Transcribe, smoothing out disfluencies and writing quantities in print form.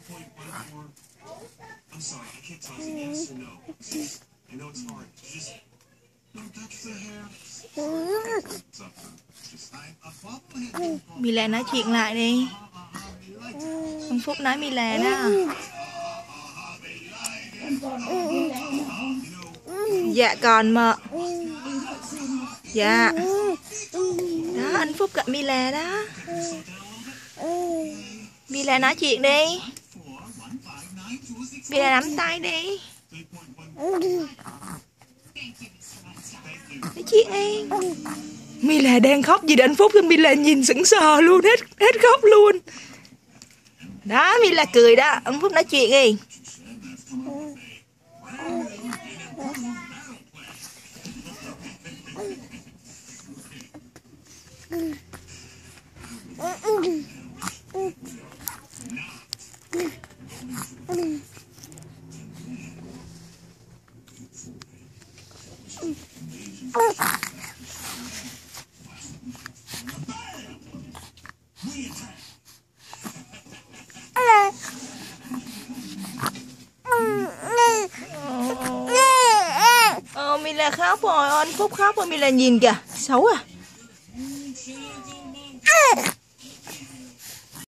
Mila nói chuyện lại đi. Ông Phúc nói Mila đó. Dạ còn mợ. Dạ. Đó anh Phúc gặp Mila đó. Mila nói chuyện đi. Mila nắm tay đi. Nói chuyện đi. Mila đang khóc gì đó anh Phúc, Mila nhìn sững sờ luôn, hết khóc luôn. Đó Mila cười đó. Ông Phúc nói chuyện đi. Mila khóc rồi, anh Phúc khóc rồi, Mila nhìn kìa, xấu à.